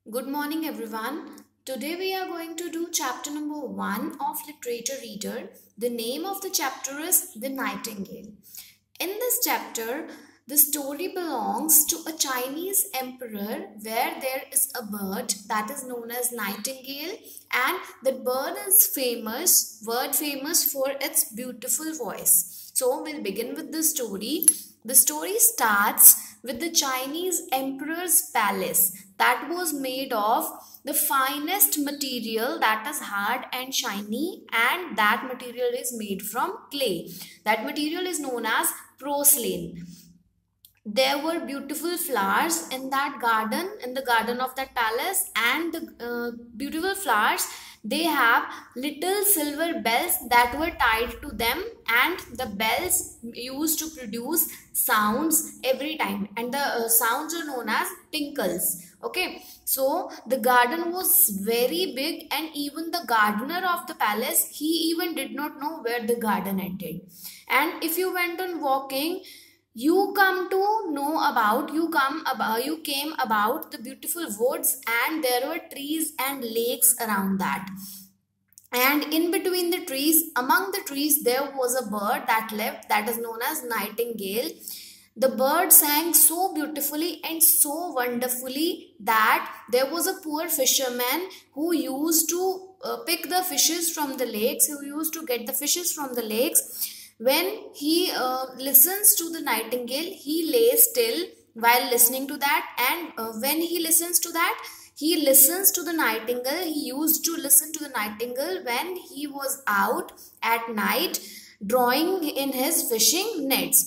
Good morning, everyone. Today we are going to do chapter number 1 of Literature Reader. The name of the chapter is The Nightingale. In this chapter, the story belongs to a Chinese emperor where there is a bird that is known as nightingale, and the bird is word famous for its beautiful voice. So we'll begin with the story. The story starts with the Chinese emperor's palace that was made of the finest material that is hard and shiny, and that material is made from clay. That material is known as porcelain. There were beautiful flowers in that garden, in the garden of that palace, and the beautiful flowers, they have little silver bells that were tied to them, and the bells used to produce sounds every time, and the sounds are known as tinkles. Okay, so the garden was very big, and even the gardener of the palace, he even did not know where the garden ended. And if you went on walking, you come to know about you came about the beautiful woods, and there were trees and lakes around that, and in between the trees, among the trees, there was a bird that lived that is known as nightingale. The bird sang so beautifully and so wonderfully that there was a poor fisherman who used to pick the fishes from the lakes, who used to get the fishes from the lakes. When he listens to the nightingale, he lays still while listening to that, and when he listens to that, he listens to the nightingale. He used to listen to the nightingale when he was out at night drawing in his fishing nets.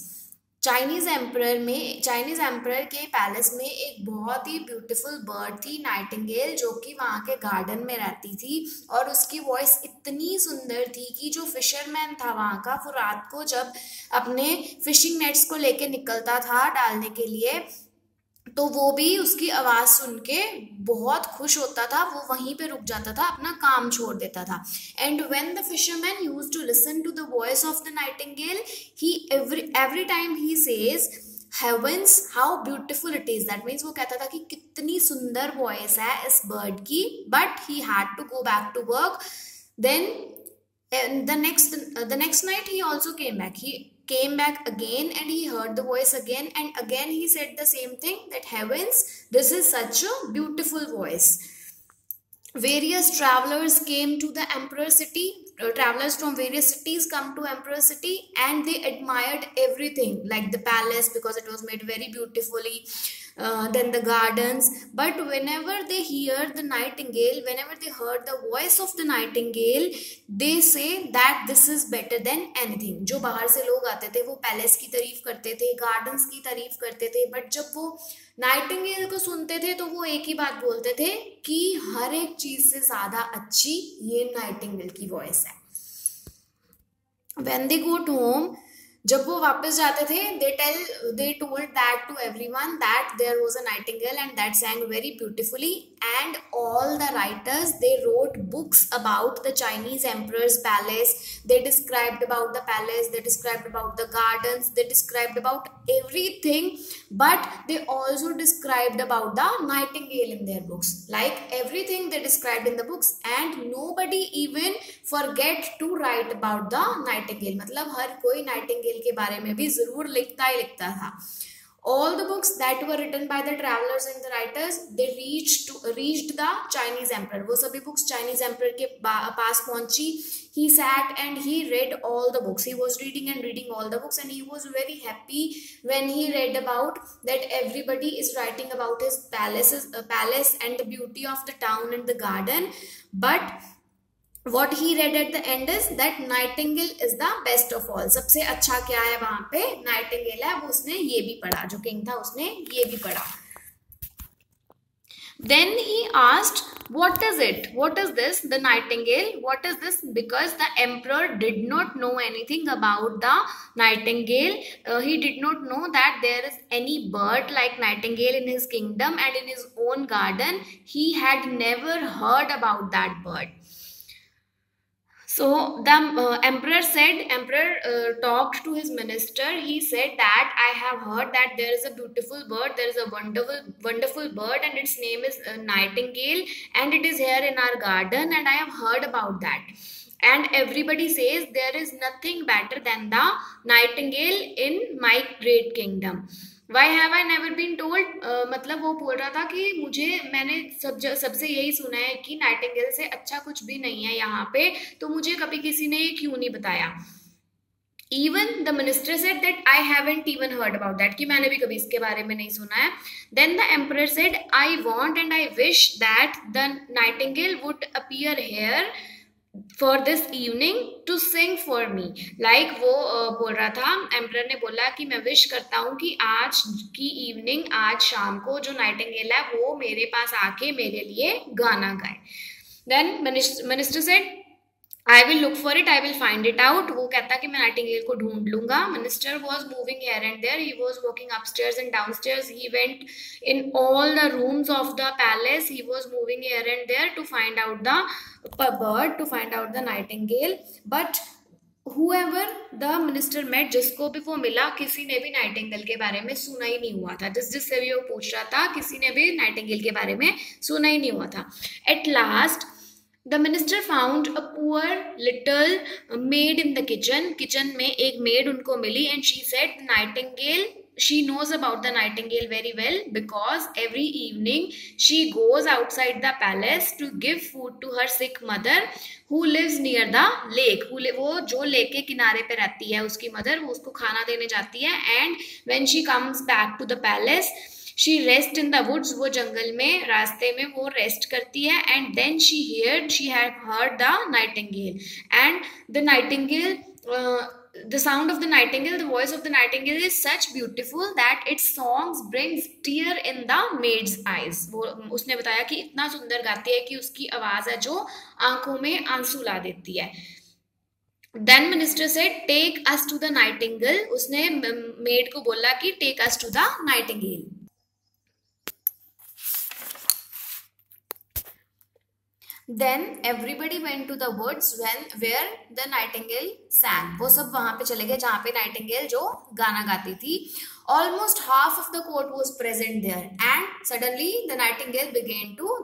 Chinese emperor के palace में एक बहुत ही beautiful bird थी, nightingale, जो कि वहाँ के गार्डन में रहती थी, और उसकी वॉइस इतनी सुंदर थी कि जो फिशरमैन था वहाँ का, वो रात को जब अपने फिशिंग नेट्स को लेके निकलता था डालने के लिए, तो वो भी उसकी आवाज सुन के बहुत खुश होता था, वो वहीं पे रुक जाता था, अपना काम छोड़ देता था. And when the fisherman used to listen to the voice of the nightingale, he every time he says heavens how beautiful it is. That means वो कहता था कि कितनी सुंदर वॉइस है इस बर्ड की, but he had to go back to work. Then the next night he also came back again, and he heard the voice again, and again he said the same thing, that heavens, this is such a beautiful voice. Various travelers came to the emperor city. Travelers from various cities come to emperor city, and they admired everything, like the palace because it was made very beautifully, then the gardens. But whenever they hear the nightingale, whenever they heard the voice of the nightingale, they say that this is better than anything. जो बाहर से लोग आते थे वो palace की तारीफ करते थे, गार्डन्स की तारीफ करते थे, बट जब वो नाइटिंगेल को सुनते थे तो वो एक ही बात बोलते थे कि हर एक चीज से ज्यादा अच्छी ये नाइटिंगेल की वॉइस है. When they go home, जब वो वापस जाते थे, they told that to everyone that there was a nightingale and that sang very beautifully, and all the writers, they wrote books about the Chinese emperor's palace. They described about the palace, they described about the gardens, they described about everything, but they also described about the nightingale in their books. Like everything they described in the books, and nobody even forget to write about the nightingale. मतलब हर कोई nightingale के बारे में भी जरूर लिखता ही लिखता था. All the books that were written by the travelers and the writers, they reached the Chinese emperor. वो सभी books Chinese emperor के पास पहुंची. He sat and he read all the books. He was reading and reading all the books, and he was very happy when he read about that everybody is writing about his palace and the beauty of the town and the garden. But what he read at the end is that nightingale is the best of all. सबसे अच्छा क्या है वहां पे, Nightingale है. वो उसने ये भी पढ़ा, जो किंग था उसने ये भी पढ़ा. Then he asked, what is it? What is this? The nightingale. What is this? Because the emperor did not know anything about the nightingale. He did not know that there is any bird like nightingale in his kingdom and in his own garden. He had never heard about that bird. So the emperor talked to his minister. He said that I have heard that there is a beautiful bird, there is a wonderful bird, and its name is nightingale, and it is here in our garden, and I have heard about that. And everybody says there is nothing better than the nightingale in my great kingdom. Why have I never been told, मतलब वो बोल रहा था कि मैंने सबसे यही सुना है कि नाइटिंगेल से अच्छा कुछ भी नहीं है यहाँ पे, तो मुझे कभी किसी ने ये क्यों नहीं बताया. Even the minister said that I haven't even heard about that, कि मैंने भी कभी इसके बारे में नहीं सुना है. Then the emperor said, I want and I wish that the nightingale would appear here for this evening to sing for me. Like वो बोल रहा था, एम्परर ने बोला कि मैं विश करता हूँ कि आज की इवनिंग, आज शाम को जो नाइटिंगेल है वो मेरे पास आके मेरे लिए गाना गाए. Then minister said, I will look for it, I will find it out. वो कहता कि मैं नाइटिंगेल को ढूंढ लूंगा. Minister was moving here and there. He was walking upstairs and downstairs. He went in all the rooms of the palace. He was moving here and there to find out the bird, to find out the nightingale. But whoever the minister met, जिसको भी वो मिला, किसी ने भी Nightingale के बारे में सुना ही नहीं हुआ था. जिससे भी वो पूछ रहा था, किसी ने भी नाइटिंगेल के बारे में सुना ही नहीं हुआ था. At last the minister found a poor little maid in the kitchen. Kitchen में एक maid उनको मिली, and she said nightingale, she knows about the nightingale very well because every evening she goes outside the palace to give food to her sick mother who lives near the lake. वो जो lake के किनारे पे रहती है उसकी mother, वो उसको खाना देने जाती है. And when she comes back to the palace, she rest in the woods. वो जंगल में रास्ते में वो रेस्ट करती है. And then she had heard the nightingale, and the nightingale, the sound of the nightingale, the voice of the nightingale is such beautiful that its songs brings tear in the maid's eyes. वो उसने बताया कि इतना सुंदर गाती है कि उसकी आवाज है जो आंखों में आंसू ला देती है. Then minister said, take us to the nightingale. उसने maid को बोला कि take us to the nightingale. Then everybody went to the woods where the nightingale sang. वो सब वहां पे चले गए जहाँ पे नाइटिंगेल जो गाना गाती थी. Almost half of the court was present there, and suddenly the nightingale began to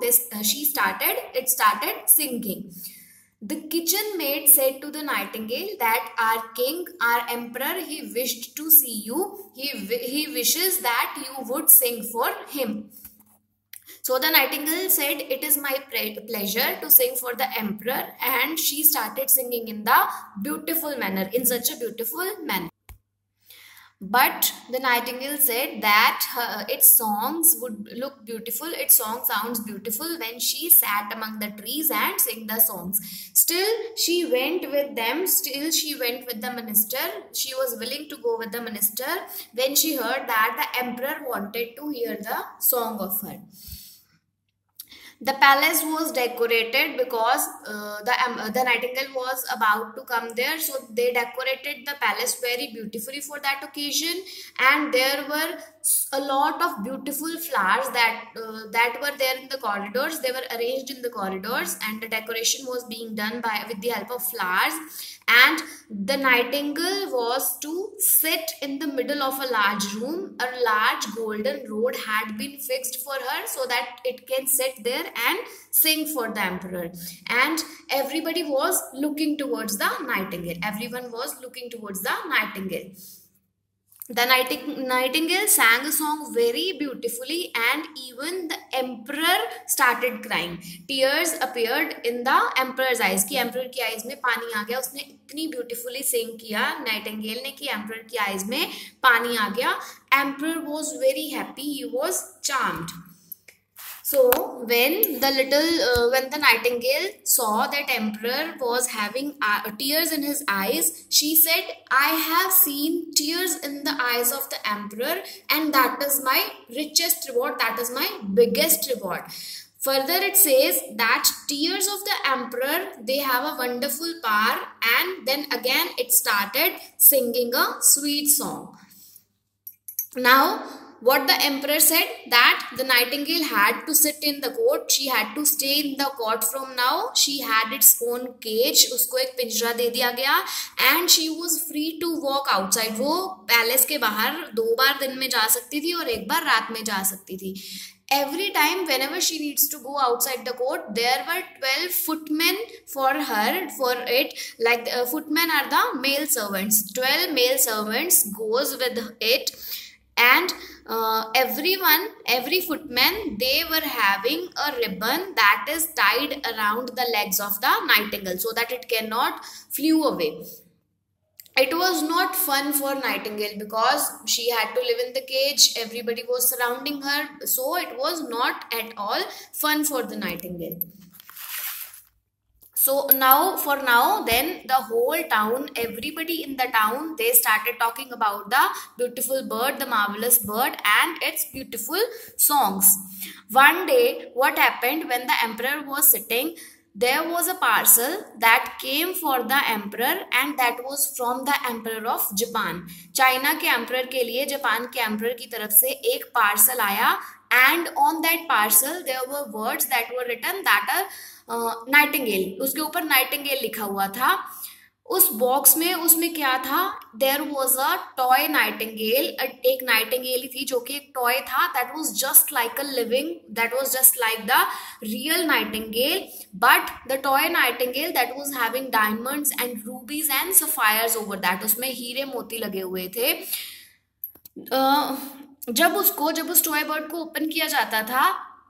it started singing. The kitchen maid said to the nightingale that our king, our emperor, he wished to see you. He wishes that you would sing for him. So the nightingale said, it is my pleasure to sing for the emperor, and she started singing in the beautiful manner, in such a beautiful manner. But the nightingale said that its songs would look beautiful, its song sounds beautiful when she sat among the trees and sang the songs. Still she went with them, still she went with the minister. She was willing to go with the minister when she heard that the emperor wanted to hear the song of her. The palace was decorated because the nightingale was about to come there, so they decorated the palace very beautifully for that occasion. And there were a lot of beautiful flowers that were there in the corridors. They were arranged in the corridors, and the decoration was being done with the help of flowers. And the nightingale was to sit in the middle of a large room. A large golden rod had been fixed for her so that it can sit there and sing for the emperor. And everybody was looking towards the nightingale. Everyone was looking towards the nightingale. The nightingale sang a song very beautifully, and even the emperor started crying. Tears appeared in the emperor's eyes. कि emperor की eyes में पानी आ गया. उसने इतनी beautifully sing किया nightingale ने कि emperor की eyes में पानी आ गया. Emperor was very happy. He was charmed. So when the nightingale saw that emperor was having tears in his eyes, she said, I have seen tears in the eyes of the emperor, and that is my richest reward, that is my biggest reward. Further it says that tears of the emperor, they have a wonderful power. And then again it started singing a sweet song. Now what the emperor said, that the nightingale had to sit in the court, she had to stay in the court from now, she had its own cage, उसको एक पिंजरा दे दिया गया, and she was free to walk outside, वो palace के बाहर 2 बार दिन में जा सकती थी और 1 बार रात में जा सकती थी. Every time whenever she needs to go outside the court, there were 12 footmen for her, for it, like footmen are the male servants, 12 male servants goes with it, and every footman, they were having a ribbon that is tied around the legs of the nightingale so that it cannot flew away. It was not fun for Nightingale because she had to live in the cage, everybody was surrounding her, so it was not at all fun for the Nightingale. So now, then the whole town, everybody in the town, they started talking about the beautiful bird, the marvelous bird and its beautiful songs. One day, what happened, when the emperor was sitting, there was a parcel that came for the emperor and that was from the emperor of Japan. China के emperor के लिए Japan के emperor की तरफ से एक parcel आया, and on that parcel there were words that were written that are nightingale, उसके ऊपर नाइटिंगेल लिखा हुआ था. उस बॉक्स में उसमें क्या था, there was a toy nightingale, एक नाइटिंगेल थी जो कि एक टॉय था, that was just like a living, that was just like the real nightingale, but the toy nightingale that was having diamonds and rubies and sapphires over that, उसमें हीरे मोती लगे हुए थे. जब उस टॉय बर्ड को ओपन किया जाता था,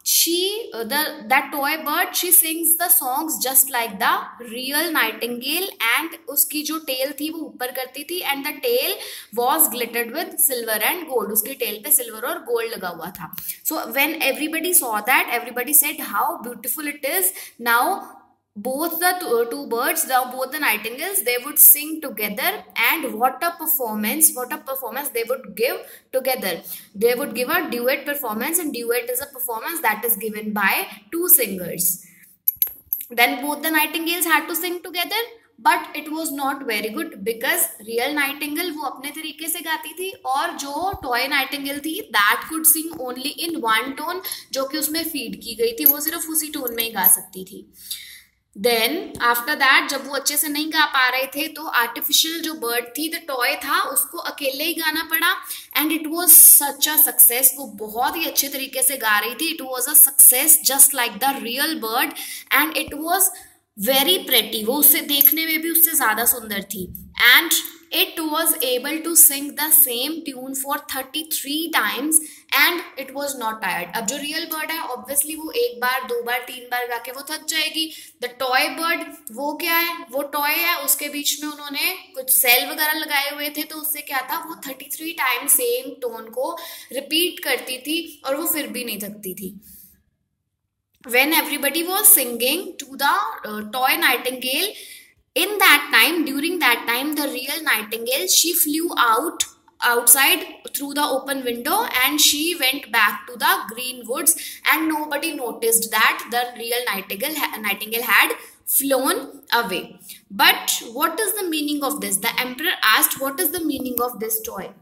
that toy bird, she sings the songs just like the real nightingale, and उसकी जो tail थी वो ऊपर करती थी, and the tail was glittered with silver and gold, उसकी tail पे silver और gold लगा हुआ था. So when everybody saw that, everybody said how beautiful it is. Now both the two birds, both the nightingales, they would sing together, and what a performance they would give together. They would give a duet performance, and duet is a performance that is given by two singers. Then both the nightingales had to sing together, but it was not very good because real nightingale वो अपने तरीके से गाती थी, और जो toy nightingale थी that could sing only in one tone, जो कि उसमें feed की गई थी, वो सिर्फ उसी tone में ही गा सकती थी. देन आफ्टर दैट, जब वो अच्छे से नहीं गा पा रहे थे, तो आर्टिफिशियल जो बर्ड थी, द टॉय था, उसको अकेले ही गाना पड़ा, and it was such a success. वो बहुत ही अच्छे तरीके से गा रही थी. It was a success just like the real bird, and it was very pretty. वो उससे देखने में भी उससे ज्यादा सुंदर थी, and it was able to sing the same tune for 33 times and it was not tired. अब जो real bird है, obviously वो 1 बार 2 बार 3 बार गा के वो थक जाएगी. The toy bird वो क्या है, वो toy है, उसके बीच में उन्होंने कुछ सेल वगैरह लगाए हुए थे, तो उससे क्या था, वो 33 times सेम टोन को रिपीट करती थी और वो फिर भी नहीं थकती थी. When everybody was singing to the toy nightingale, during that time, the real nightingale, she flew outside through the open window and she went back to the green woods, and nobody noticed that the real nightingale had flown away. But what is the meaning of this? The emperor asked, what is the meaning of this toy?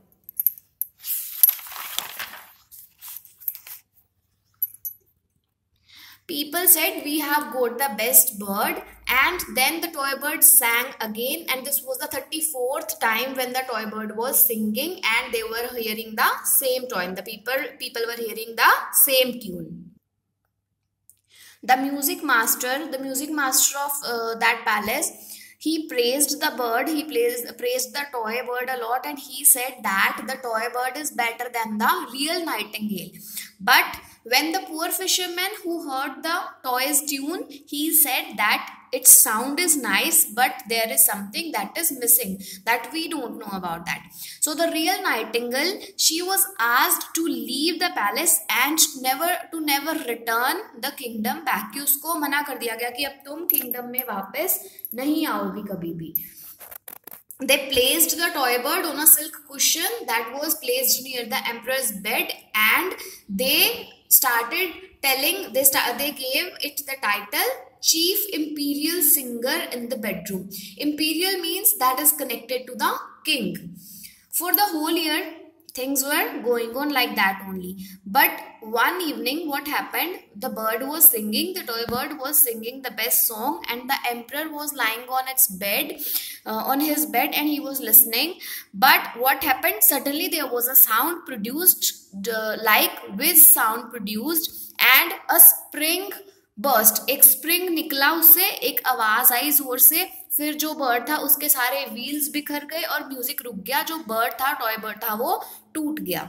People said, we have got the best bird, and then the toy bird sang again, and this was the 34th time when the toy bird was singing and they were hearing the same tune. The people were hearing the same tune. The music master of that palace, he praised the bird, he praised the toy bird a lot, and he said that the toy bird is better than the real nightingale. But when the poor fisherman who heard the toy's tune, he said that its sound is nice, but there is something that is missing that we don't know about that. So the real nightingale, she was asked to leave the palace and never return the kingdom back. कि उसको मना कर दिया गया कि अब तुम kingdom में वापस नहीं आओगी कभी भी. They placed the toy bird on a silk cushion that was placed near the emperor's bed, and they started telling, they gave it the title Chief Imperial Singer in the Bedroom. Imperial means that is connected to the king. For the whole year, things were going on like that only. But one evening, what happened? The bird was singing, the toy bird was singing the best song, and the emperor was lying on its bed, on his bed, and he was listening. But what happened? Suddenly there was a sound produced, like whiz sound produced, and a spring burst. एक spring निकला उससे, एक आवाज आई जोर से, फिर जो bird था उसके सारे व्हील्स बिखर गए और म्यूजिक रुक गया. जो बर्ड था, टॉय बर्ड था, वो टूट गया.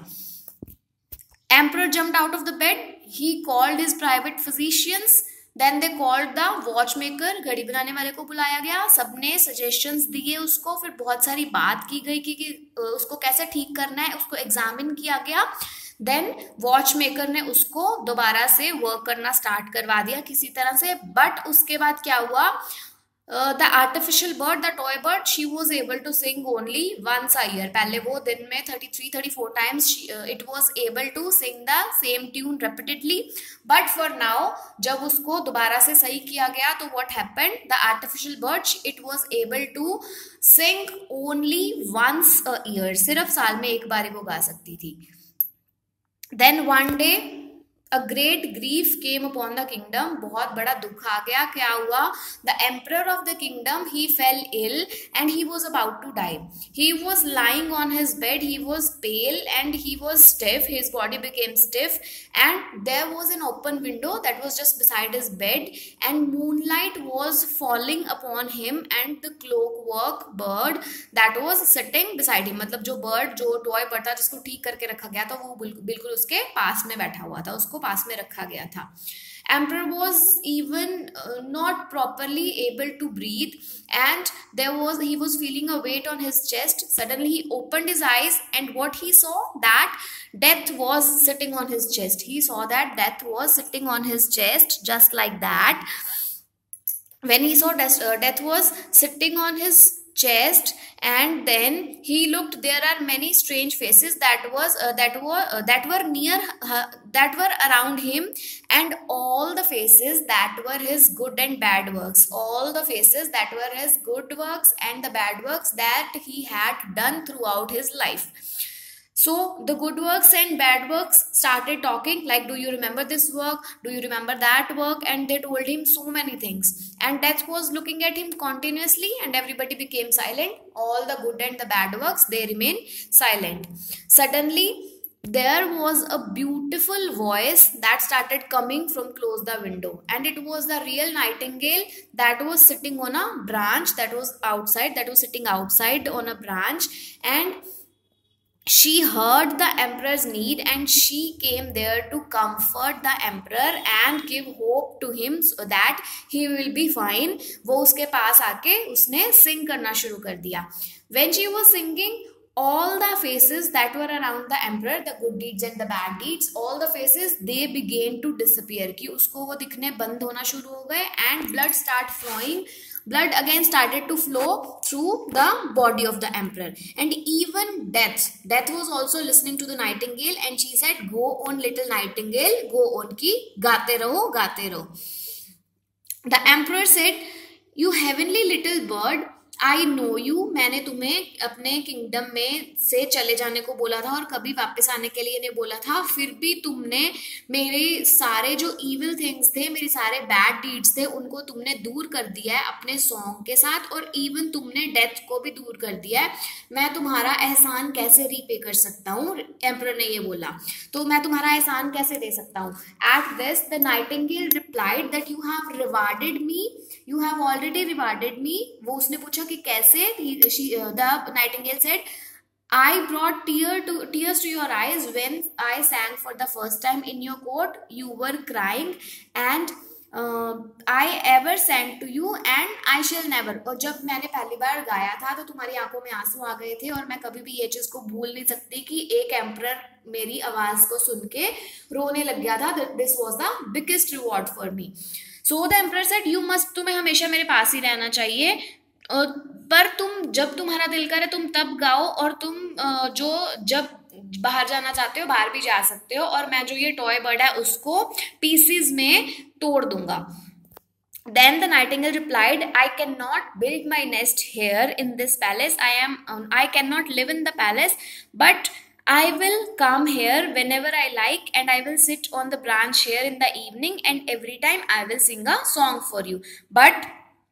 Emperor jumped out of the bed. He called his private physicians. Then they called the watchmaker. घड़ी बनाने वाले को बुलाया गया. सबने suggestions दिए उसको. फिर बहुत सारी बात की गई कि उसको कैसे ठीक करना है. उसको एग्जामिन किया गया. देन वॉचमेकर ने उसको दोबारा से वर्क करना स्टार्ट करवा दिया किसी तरह से. बट उसके बाद क्या हुआ? The artificial bird, the toy bird, she was able to sing only once a year. पहले वो दिन में 33-34 times it was able to sing the same tune repeatedly. But for now जब उसको दोबारा से सही किया गया तो what happened? The artificial bird, it was able to sing only once a year. सिर्फ साल में एक बार वो गा सकती थी. Then one day a great grief came upon the kingdom. बहुत बड़ा दुख आ गया. क्या हुआ? The emperor of the kingdom, he fell ill and he was about to die. He was lying on his bed. He was pale and he was stiff. His body became stiff, and there was an open window that was just beside his bed, and moonlight was falling upon him and the clockwork bird that was sitting beside him. मतलब जो bird, जो toy bird था जिसको ठीक करके रखा गया था, वो बिल्कुल उसके पास में बैठा हुआ था, उसको पास में रखा गया था. Emperor was even not properly able to breathe, and he was feeling a weight on his chest. Suddenly he opened his eyes, and what he saw? That death was sitting on his chest. He saw that death was sitting on his chest, just like that. When he saw death was sitting on his chest, and then he looked, there are many strange faces that were near that were around him, and all the faces that were his good and bad works, all the faces that were his good works and the bad works that he had done throughout his life. So the good works and bad works started talking, like, do you remember this work? Do you remember that work? And they told him so many things. And death was looking at him continuously, and everybody became silent. All the good and the bad works, they remained silent. Suddenly, there was a beautiful voice that started coming from close the window, and it was the real nightingale that was sitting on a branch, that was sitting outside on a branch. And she heard the emperor's need, and she came there to comfort the emperor and give hope to him so that he will be fine. वो उसके पास आके उसने sing करना शुरू कर दिया. When she was singing, all the faces that were around the emperor, the good deeds and the bad deeds, all the faces, they began to disappear. कि उसको वो दिखने बंद होना शुरू हो गए, and blood again started to flow through the body of the emperor. And even death was also listening to the nightingale, and she said, go on little nightingale, go on ki gaate raho. The emperor said, you heavenly little bird, I know you, मैंने तुम्हें अपने kingdom में से चले जाने को बोला था और कभी वापस आने के लिए नहीं बोला था, फिर भी तुमने मेरे सारे जो इविल थिंग्स थे, मेरे सारे बैड डीड्स थे, उनको तुमने दूर कर दिया है अपने सॉन्ग के साथ, और इवन तुमने डेथ को भी दूर कर दिया है. मैं तुम्हारा एहसान कैसे रीपे कर सकता हूँ? एम्परर ने ये बोला, तो मैं तुम्हारा एहसान कैसे दे सकता हूँ? At this the nightingale replied that you have rewarded me, you have already rewarded me. वो उसने पूछा कि कैसे? The nightingale said, I brought tears to your eyes when I sang for the first time in your court. You were crying, and I ever sang to you, and I shall never. और जब मैंने पहली बार गाया था तो तुम्हारी आंखों में आंसू आ गए थे, और मैं कभी भी ये चीज को भूल नहीं सकती कि एक एम्परर मेरी आवाज को सुन के रोने लग गया था. This was the biggest reward for me. So the emperor said, you must, तुम्हें हमेशा मेरे पास ही रहना चाहिए, पर तुम जब तुम्हारा दिल करे तुम तब गाओ, और तुम जब बाहर जाना चाहते हो बाहर भी जा सकते हो, और मैं जो ये टॉय बर्ड है उसको पीसेस में तोड़ दूंगा. Then the nightingale replied, I cannot build my nest here in this palace. I cannot live in the palace, but I will come here whenever I like, and I will sit on the branch here in the evening, and every time I will sing a song for you. But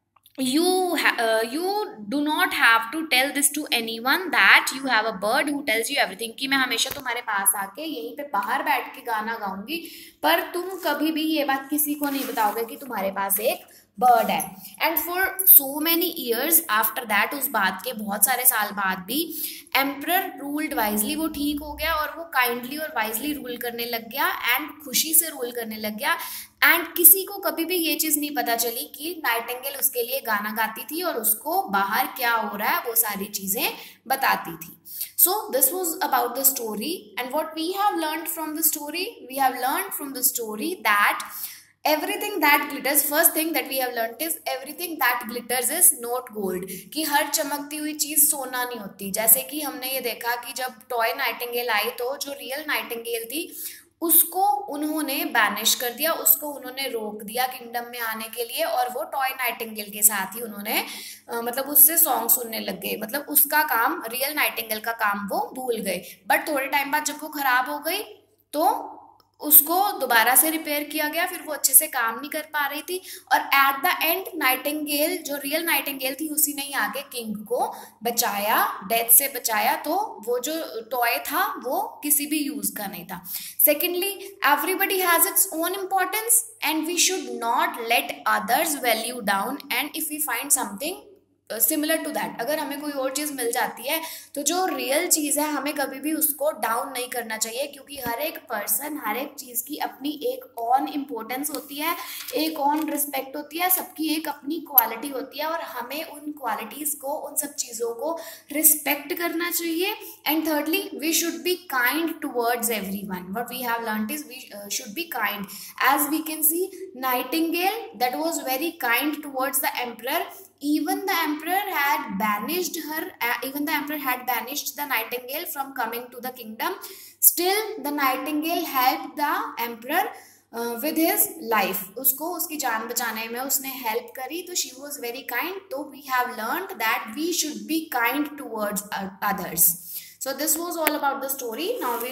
you do not have to tell this to anyone that you have a bird who tells you everything, कि मैं हमेशा तुम्हारे पास आके यहीं पे बाहर बैठ के गाना गाऊंगी, पर तुम कभी भी ये बात किसी को नहीं बताओगे कि तुम्हारे पास एक बर्ड है. And for so many years after that, उस बात के बहुत सारे साल बाद भी, एम्परर रूल्ड वाइजली. वो ठीक हो गया और वो काइंडली और वाइजली रूल करने लग गया एंड खुशी से रूल करने लग गया. एंड किसी को कभी भी ये चीज नहीं पता चली कि नाइटिंगेल उसके लिए गाना गाती थी और उसको बाहर क्या हो रहा है वो सारी चीजें बताती थी. So this was about the story, and what we have learned from the story, we have learned from the story that everything that glitters, first thing that we have learned is everything that glitters is not gold. कि हर चमकती हुई चीज सोना नहीं होती. जैसे कि हमने ये देखा कि जब टॉय नाइटिंगेल आई तो जो रियल नाइटिंगेल थी उसको उन्होंने बैनिश कर दिया, उसको उन्होंने रोक दिया किंगडम में आने के लिए, और वो टॉय नाइटिंगेल के साथ ही उन्होंने मतलब उससे सॉन्ग सुनने लग गए. मतलब उसका काम, रियल नाइटिंगेल का काम वो भूल गए. बट थोड़े टाइम बाद जब वो खराब हो गई तो उसको दोबारा से रिपेयर किया गया, फिर वो अच्छे से काम नहीं कर पा रही थी, और एट द एंड नाइटिंगेल, जो रियल नाइटिंगेल थी, उसी ने ही आके किंग को बचाया, डेथ से बचाया. तो वो जो टॉय था वो किसी भी यूज का नहीं था. Secondly, everybody has its own importance and we should not let others value down. And if we find something similar to that, अगर हमें कोई और चीज़ मिल जाती है तो जो रियल चीज़ है हमें कभी भी उसको डाउन नहीं करना चाहिए, क्योंकि हर एक पर्सन, हर एक चीज़ की अपनी एक ऑन इम्पोर्टेंस होती है, एक ऑन रिस्पेक्ट होती है, सबकी एक अपनी क्वालिटी होती है, और हमें उन क्वालिटीज़ को, उन सब चीज़ों को रिस्पेक्ट करना चाहिए. And thirdly, we should be kind towards everyone. What we have learned is we should be kind. As we can see, nightingale that was very kind towards the emperor. Even the emperor had banished her, even the emperor had banished the nightingale from coming to the kingdom. Still the nightingale helped the emperor with his life. उसको उसकी जान बचाने में उसने help करी, तो she was very kind. तो we have learned that we should be kind towards others. So this was all about the story. Now we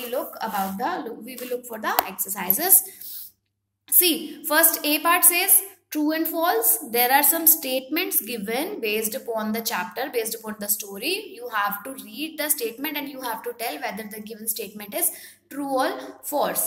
will look for the exercises. See, first A part says true and false. There are some statements given based upon the chapter, based upon the story. You have to read the statement and you have to tell whether the given statement is true or false.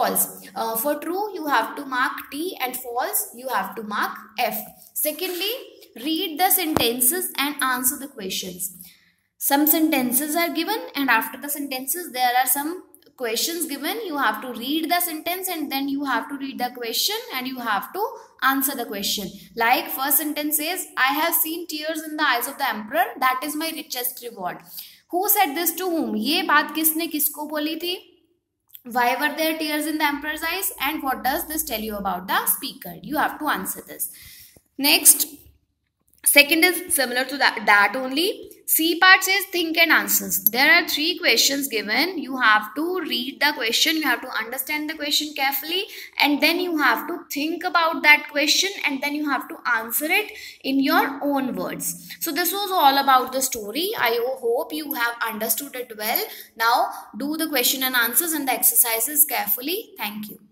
For true, you have to mark T, and false, you have to mark F. Secondly, read the sentences and answer the questions. Some sentences are given, and after the sentences there are some questions given. You have to read the sentence and then you have to read the question and you have to answer the question. Like first sentence says, I have seen tears in the eyes of the emperor. That is my richest reward. Who said this to whom? ये बात किसने किसको बोली थी? Why were there tears in the emperor's eyes? And what does this tell you about the speaker? You have to answer this. Next, second is similar to that only. C part says think and answers. There are 3 questions given. You have to read the question, you have to understand the question carefully, and then you have to think about that question, and then you have to answer it in your own words. So this was all about the story. I hope you have understood it well. Now do the question and answers and the exercises carefully. Thank you.